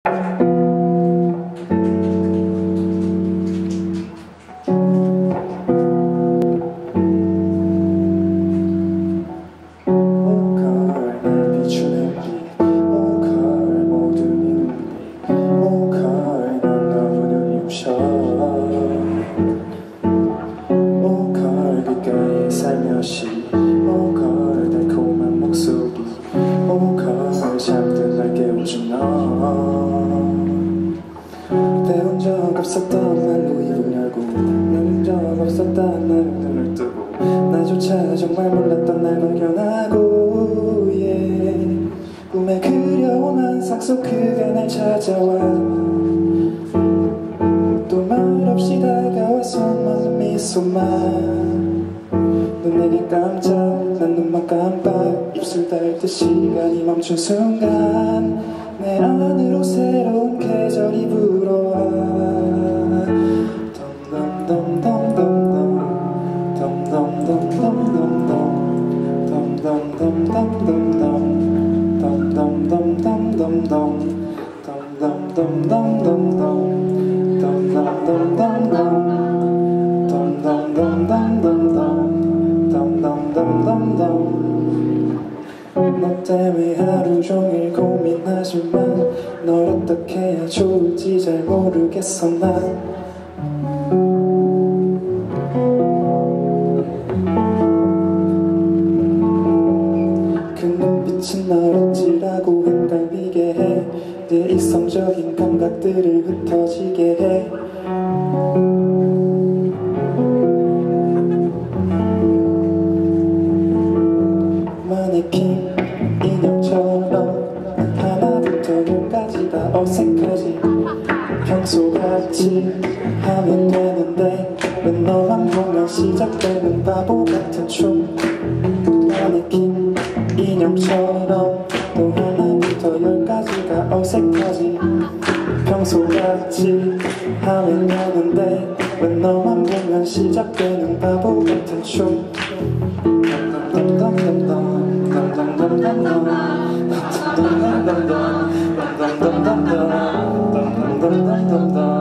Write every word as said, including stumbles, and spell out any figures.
살며시 오걸 달콤한 목소리 오걸 잠든 날 깨워준 너 배운 적 없었던 말로 입을 열고 배운 적 없었던 날 눈을 뜨고 나조차 정말 몰랐던 날 발견하고 yeah. 꿈에 그려온 환상 속 그가 날 찾아와 또 말없이 다가와서 먼 미소만 넌 내게 깜짝 난 눈만 깜빡 입술 닿을 때 시간이 멈춘 순간 내 안으로 새로운 계절이 불어와 덤덤덤덤덤덤 덤덤덤덤덤덤 덤덤덤덤덤덤 덤덤덤덤덤덤 덤덤덤덤덤덤 덤덤덤덤덤 덤덤덤덤덤 너 때문에 하루 종일 고민하지만 널 어떻게 해야 좋을지 잘 모르겠어 난 그 눈빛은 널 어찌라고 헷갈리게 해 내 이성적인 감각들을 흩어지게 해 마네킹 인형처럼 하나부터 열까지 다 어색하지 평소같이 하면 되는데 왜 너만 보면 시작되는 바보 같은 춤 마네킹 인형처럼 또 하나부터 열까지가 어색하지 평소같이 하면 되는데 왜 너만 보면 시작되는 바보 같은 춤 덤덤덤덤덤